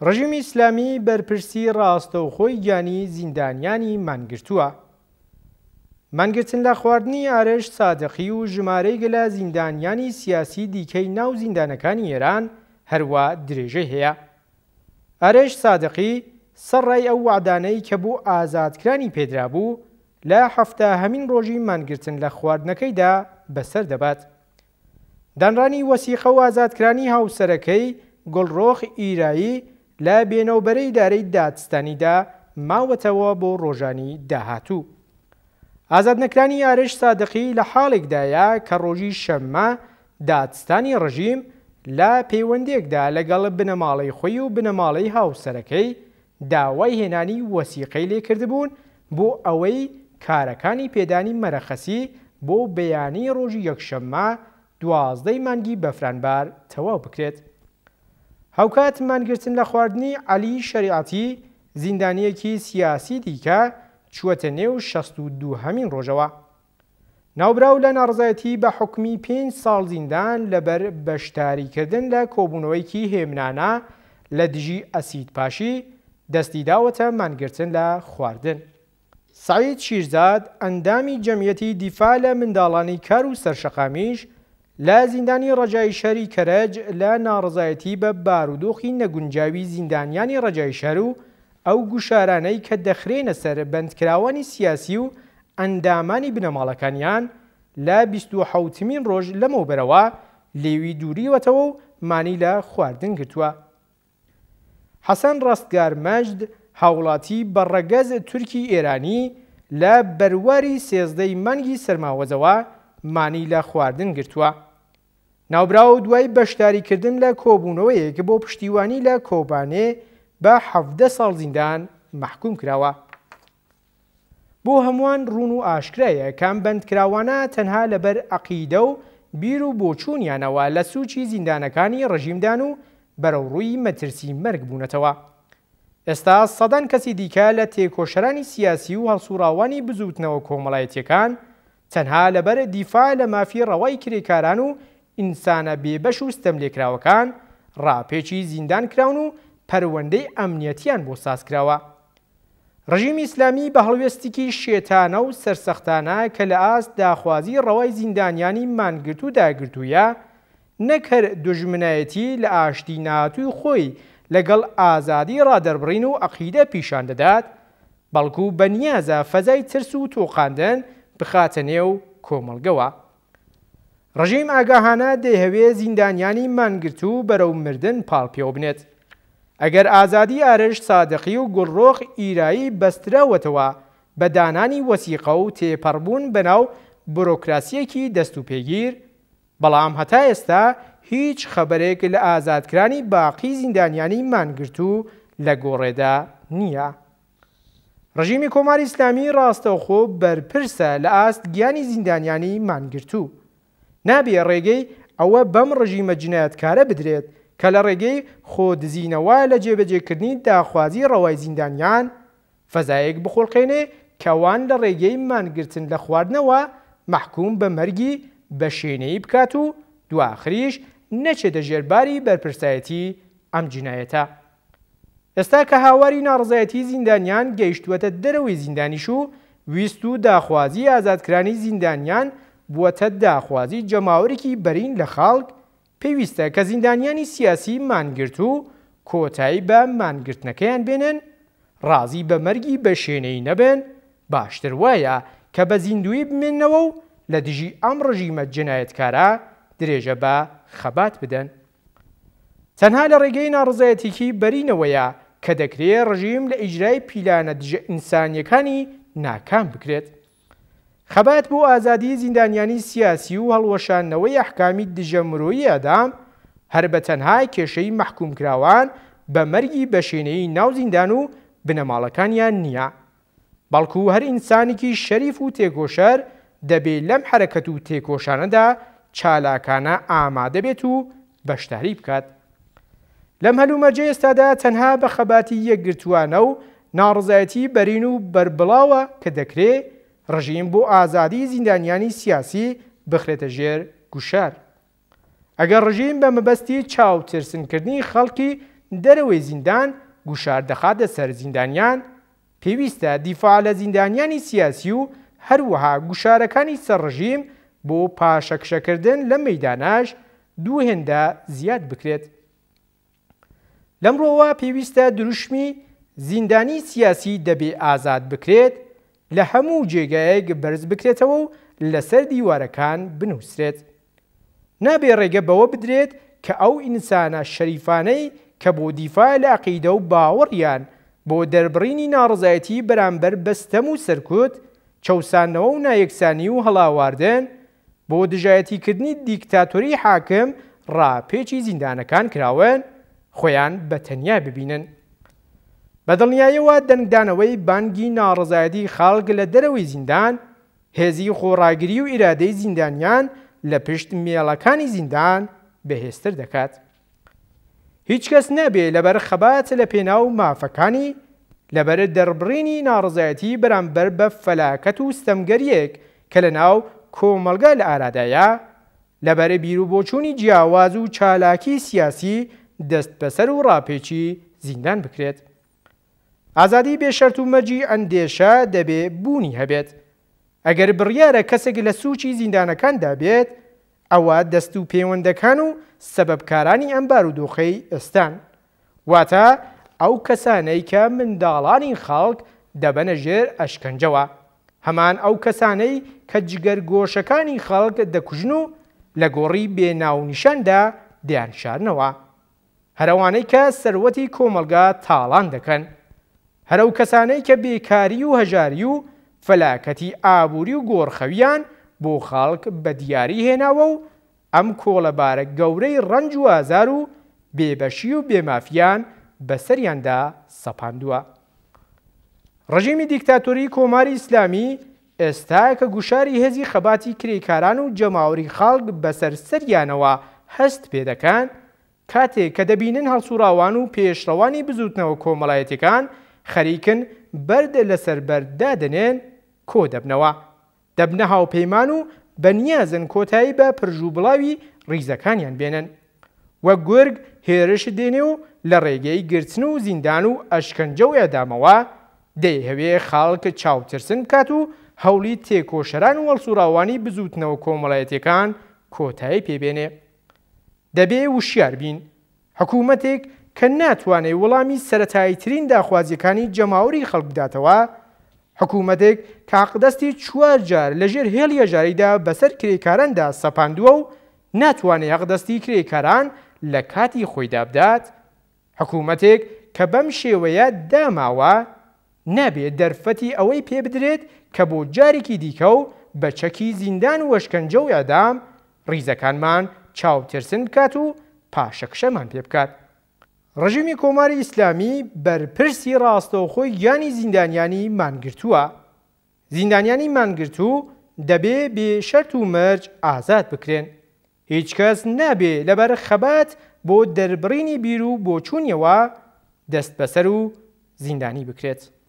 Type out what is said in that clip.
ڕژیمی ئیسلامی بەرپرسی ڕاستەوخۆی گیانی زیندانیانی مانگرتووە. مانگرتن لە خواردنی ئارەش سادقی و ژمارەی گەلە زیندانیانی سیاسی دیکەی ناو زیندانەکانی ئێران هەروە درێژەی هەیە. ئارەش سادقی سەرڕای ئەو وعدانەی کە بۆ ئازادکرانی پێدرا بوو لە هەفتەهەمین ڕۆژی مانگرتن لە خواردنەکەیدا بەسەر دەبات. دانرانی وەسیقە و ئازادکرانی هاوسەرەکەی گوڵڕۆخ ئیرایی لە بێنەوبەرەی دارەی دادستانیدا ماوەتەوە بۆ ڕۆژانی داهاتوو. ئازادنەکرانی ئارەش سادقی لە حاڵێکدایە کە ڕۆژی شەممە دادستانی ڕژیم لە پەیوەندێکدا لەگەڵ بنەماڵەی خۆی و بنەماڵەی هاوسەرەکەی داوای هێنانی وەسیقەی لێکردبوون بۆ ئەوەی کارەکانی پێدانی مەرەخەسی بۆ بەیانی ڕۆژی یەکشەممە 12 مانگی بەفرانبار تەواو بکرێت. هاوکات مانگرتن لە خواردنی عەلی شەریعەتی زیندانیەکی سیاسی دیکە چووەتە نێو 62هەمین ڕۆژەوە. ناوبراو لە ناڕزایەتی بە حوکمی 5 ساڵ زیندان لەبەر بەشداریکردن لە کۆبوونەوەیکی هێمنانە لە دژی ئەسید پاشی دەستی داوەتە مانگرتن لە خواردن. سەعید شیرزاد ئەندامی جەمعیەتی دیفاع لە منداڵانی کار و سەرشەقامیش لە زیندانی ڕەجای شەری کەرەج لە ناڕزایەتی بە بارودۆخی نەگونجاوی زیندانیانی ڕەجای شەر و ئەو گوشارانەی کە دەخرێنە سەر بەندکراوانی سیاسی و ئەندامانی بنەماڵەکانیان لە 27مین ڕۆژ لەمەوبەرەوە لێوی دووریوەتەوە و مانی لە خواردن گرتووە. حەسەن ڕەستگار مەجد هاوڵاتی بەڕەگەز تورکی ئێرانی لە بەرواری 13 مانگی سەرماوەزەوە مانی لە خواردن گرتووە. ناوبراو دوای بەشداریکردن لە کۆبوونەوەیەک بۆ پشتیوانی لە کۆبانێ بە 17 ساڵ زیندان مەحکوم کراوە. بۆ هەمووان ڕوون و ئاشکرایە کام بەندکراوانە تەنها لەبەر عەقیدە و بیر و بۆچوونیانەوە لە سووچی زیندانەکانی ڕژیمدان و بەرەوڕووی مەترسی مەرگ بوونەتەوە. ئێستا سەدان کەسی دیکە لە تێکۆشەرانی سیاسی و هەڵسوڕاوانی بزوتنەوە کۆمەڵایەتیەکان تەنها لەبەر دیفاع لە مافی ڕەوای کرێکاران و ئینسانە بێبەش و ستەملێکراوەکان ڕاپێکی زیندان کراون و پەروەندەی ئەمنیەتیان بۆ سازکراوە. ڕژیمی ئیسلامی بە هەڵوێستێکی شێتانە و سەرسەختانە کە لە ئاست داخوازی ڕەوای زیندانیانی مانگرت و داگرتوویە نەکرد دوژمنایەتی لە ئاشتی ناتووی خۆی لەگەڵ ئازادی ڕادەربڕین و عەقیدە پیشان دەدات، بەڵکو بەنیازە فەزای ترس و تۆقاندن بخاتە نێو کۆمەڵگەوە. ڕژیم ئاگاهانە دەیهەوێ زیندانیانی مانگرت و بەرەو مردن پاڵپێوە بنێت. ئەگەر ئازادی ئارەش سادقی و گوڵڕۆخ ئیرایی بەستراوەتەوە بە دانانی وەسیقە و تێپەڕبوون بەناو بۆرۆکراسیەکی دەست و پێگیر، بەڵام هەتا ئێستا هیچ خەبەرێک لە ئازادکرانی باقی زیندانیانی مانگرت و لە گۆڕێدا نییە. ڕژیمی کۆماری ئیسلامی ڕاستەوخۆ بەرپرسە لە ئاست گیانی زیندانیانی مانگرتوو. نابێ ڕێگەی ئەوە بەم ڕژیمە جنایەتکارە بدرێت کە لە ڕێگەی خۆدزینەوە لە جێبەجێکردنی داخوازی ڕەوای زیندانیان فەزایەک بخۆڵقێنێ کەوان لە ڕێگەی مانگرتن لە خواردنەوە مەحکوم بە مەرگی بە شوێنەیی بکات و دواخریش نەچێتە ژێرباری بەرپرسایەتی ئەم جینایەتە. ئێستا کە هاواری ناڕزایەتی زیندانیان گەیشتووەتە دەرەوەی زیندانیش و ویست و داخوازی ئازادکرانی زیندانیان بووەتە داخوازی جەماوەرێکی بەرین لە خەڵک، پێویستە کە زیندانیانی سیاسی مانگرت و کۆتایی بە مانگرتنەکەیان بێنن، ڕازی بە مەرگی بە شوێنەی نەبن، باشتر وایە کە بە زیندوی بمێننەوە و لە دژی ئەم ڕژیمە جنایەتکارە درێژە بە خەبات بدەن. تەنها لە ڕێگەی ناڕزایەتێکی بەرینەوەیە کە دەکرێت ڕژیم لە ئیجرای پیلانە دژە ئینسانیەکانی ناکام بکرێت. خەبات بۆ ئازادی زیندانیانی سیاسی و هەڵوەشاندنەوەی ئەحکامی دژە مرۆیی ئەدام هەر بە تەنهای کێشەی مەحکومکراوان بە مەرگی بە شوێنەی ناو زیندان و بنەماڵەکانیان نییە، بەڵکو هەر ئینسانێکی شەریف و تێکۆشەر دەبێت لەم حرەکەت و تێکۆشانەدا چالاکانە ئامادە بێت و بەشداری بکات. لەم هەلومەرجە ئێستادا تەنها بە خەباتی یەکگرتووانە و ناڕزایەتی بەرین و بربڵاوە کە دەکرێت ڕژیم بۆ ئازادی زیندانیانی سیاسی بخرێتە ژێر گوشار. ئەگەر ڕژیم بە مەبەستی چاوترسنکردنی خەڵکی دەرەوەی زیندان گوشار دەخاتە سەر زیندانیان، پێویستە دیفاع لە زیندانیانی سیاسی و هەروەها گوشارەکانی سەرڕژیم بۆ پاشەکشەکردن لە مەیداناش دوو هێندە زیاد بکرێت. لەمڕۆوە پێویستە دروشمی زیندانی سیاسی دەبێ ئازاد بکرێت، لە هەموو جێگایەک بەرز بکرێتەوە و لەسەر دیوارەکان بنووسرێت. نابێ ڕێگە بەوە بدرێت کە ئەو ئینسانە شەریفانەی کە بۆ دیفاع لە عەقیدە و باوەڕیان بۆ دەربڕینی ناڕزایەتی بەرامبەر بەستەم و سەرکوت، چەوسانەوە و نایەکسانی و هەڵاواردن بۆ دژایەتیکردنی دیکتاتۆری حاکم ڕاپێچی زیندانەکان کراون، خۆیان بەتەنیا ببینن. بەدڵنیاییەوە دەنگدانەوەی بانگی ناڕزایەتی خەڵک لە دەرەوەی زیندان، هێزی خۆڕاگری و ئیرادەی زیندانیان لە پشت مێڵەکانی زیندان بەهێزتر دەکات. هیچ کەس نەبێ لەبەر خەبات لە پێناو مافەکانی لەبەر دەربڕینی ناڕزایەتی بەرامبەر بە فەلاکەت و ستەمگەریەک کە لە ناو کۆمەلگا لە ئارادایە لەبەر بیرروبۆچوونی جیاواز و چالاکی سیاسی دەست بەسەر و ڕاپێچی زیندان بکرێت. ئازادی بێشەرت و مەرجی ئەندێشە دەبێ بوونی هەبێت. ئەگەر بڕیارە کەسێک لە سووچی زیندانەکاندا بێت، ئەوە دەست و پەیوەندەکان و سەبەبکارانی ئەم بارودۆخەی ئێستان، واتە ئەو کەسانەی کە منداڵانی خەڵک دەبەنە ژێر ئەشکەنجەوە، هەمان ئەو کەسانەی کە جگەرگۆشەکانی خەڵک دەکوژن و لە گۆڕی بێناونیشاندا دەیانشارنەوە، هەرەوانەی کە سەروەتی کۆمەلگا تاڵان دەکەن، هەرەو کەسانەی کە بێکاری و هەژاری و فەلاکەتی ئابووری و گۆڕخەویان بۆ خەڵک بە دیاری هێناوە و ئەم کۆڵەبارە گەورەی ڕەنج و ئازار و بێبەشی و بێمافیان بەسەریاندا سەپاندووە. ڕژیمی دیکتاتۆری کۆماری ئیسلامی ئێستا کە گوشاری هێزی خەباتی کرێکاران و جەماوەری خەڵک بەسەر سەریانەوە هەست پێدەکەن، کاتێک کە دەبینن هەڵسوراوان و پێشڕەوانی بزوتنەوە کۆمەڵایەتیەکان خەریکن بەرد لەسەر بەرد دادنێن، کۆ دەبنەوە، دەبنە هاوپەیمان و بەنیازن کۆتایی بە پرژوبڵاوی ڕیزەکانیان بێنن، وەک گورگ هێرش دێنێ و لە ڕێگەی گرتن و زیندان و ئەشکەنجە و ئێدامەوە دەیهەوێ خەڵک چاوترسن بکات و هەوڵی تێکۆشەران و هەڵسوراوانی بزوتنەوە کۆمەڵایەتیەکان کۆتایی پێبێنێ. دەبێ وشیار بین، حکوومەتێک کە ناتوانێت وەڵامی سەرەتاییترین داخوازیەکانی جەماوەری خەڵک بداتەوە، حکوومەتێک کە عەقدەستی 4 جار لەژێر هێڵی هەژاریدا بەسەر کرێکاراندا سەپاندووە و ناتوانێت عەقدەستی کرێکاران لە کاتی خۆیدا بدات، حکوومەتێک کە بەم شێوەیە داماوە نابێت دەرفەتی ئەوەی پێ بدرێت کە بۆ جارێکی دیکە و بە چەکی زیندان و وەشکەنجە و ئەدام ڕیزەکانمان چاوترسن بکات و پاشەکشەمان پێ بکات. ڕژیمی کۆماری ئیسلامی بەرپرسی ڕاستەوخۆی گیانی زیندانیانی مانگرتووە. زیندانیانی مانگرتوو دەبێ بێ شەرت و مەرج ئازاد بکرێن. هیچ کەس نابێ لەبەر خەبات بۆ دەربڕینی بیر و بۆچوونیەوە دەست بەسەر و زیندانی بکرێت.